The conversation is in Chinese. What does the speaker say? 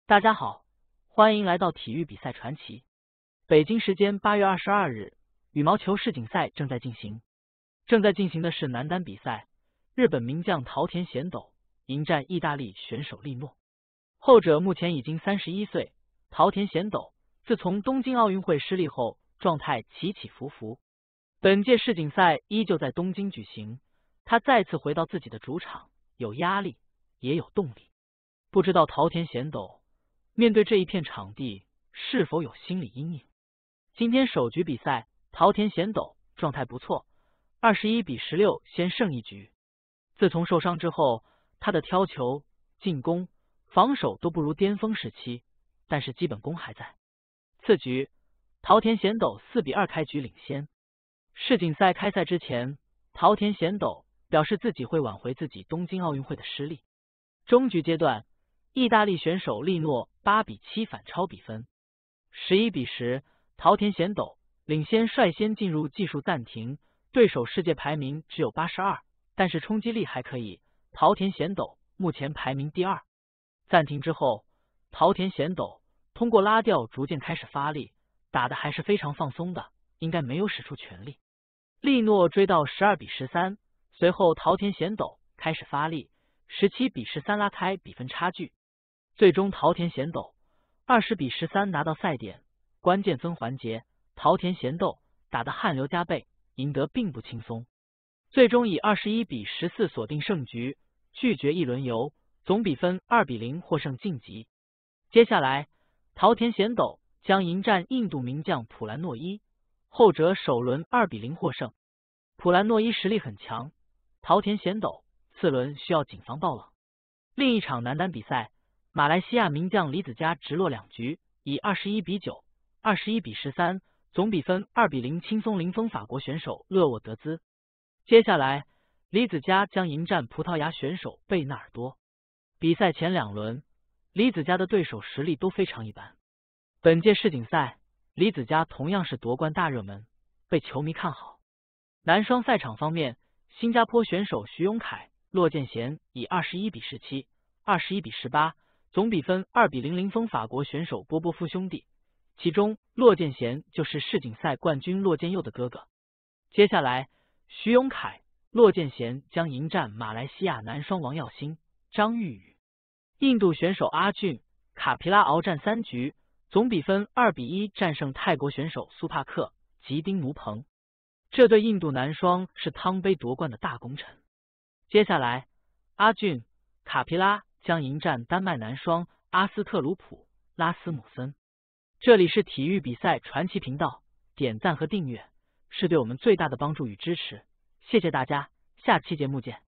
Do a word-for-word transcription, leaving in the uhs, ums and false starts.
大家好，欢迎来到体育比赛传奇。北京时间八月二十二日，羽毛球世锦赛正在进行。正在进行的是男单比赛，日本名将桃田贤斗迎战意大利选手利诺。后者目前已经三十一岁，桃田贤斗自从东京奥运会失利后，状态起起伏伏。本届世锦赛依旧在东京举行，他再次回到自己的主场，有压力，也有动力。不知道桃田贤斗面对这一片场地是否有心理阴影？今天首局比赛，桃田贤斗状态不错，二十一比十六先胜一局。自从受伤之后，他的挑球、进攻、防守都不如巅峰时期，但是基本功还在。次局，桃田贤斗四比二开局领先。世锦赛开赛之前，桃田贤斗表示自己会挽回自己东京奥运会的失利。中局阶段，意大利选手利诺八比七反超比分，十一比十，桃田贤斗领先，率先进入技术暂停。对手世界排名只有八十二，但是冲击力还可以。桃田贤斗目前排名第二。暂停之后，桃田贤斗通过拉吊逐渐开始发力，打的还是非常放松的，应该没有使出全力。利诺追到十二比十三，随后桃田贤斗开始发力，十七比十三拉开比分差距。最终桃田贤斗二十比十三拿到赛点。关键分环节，桃田贤斗打得汗流浃背，赢得并不轻松，最终以二十一比十四锁定胜局，拒绝一轮游，总比分二比零获胜晋级。接下来，桃田贤斗将迎战印度名将普兰诺伊，后者首轮二比零获胜。普兰诺伊实力很强，桃田贤斗次轮需要谨防爆冷。另一场男单比赛，马来西亚名将李子嘉直落两局，以二十一比九、二十一比十三，总比分二比零轻松零封法国选手勒沃德兹。接下来，李子嘉将迎战葡萄牙选手贝纳尔多。比赛前两轮，李子嘉的对手实力都非常一般。本届世锦赛，李子嘉同样是夺冠大热门，被球迷看好。男双赛场方面，新加坡选手徐永凯、骆建贤以二十一比十七、二十一比十八，总比分二比零零封法国选手波波夫兄弟，其中骆建贤就是世锦赛冠军骆建佑的哥哥。接下来，徐永凯、骆建贤将迎战马来西亚男双王耀星、张玉宇。印度选手阿俊、卡皮拉鏖战三局，总比分二比一战胜泰国选手苏帕克、吉丁奴彭。这对印度男双是汤杯夺冠的大功臣。接下来，阿俊、卡皮拉将迎战丹麦男双阿斯特鲁普、拉斯姆森。这里是体育比赛传奇频道，点赞和订阅是对我们最大的帮助与支持，谢谢大家，下期节目见。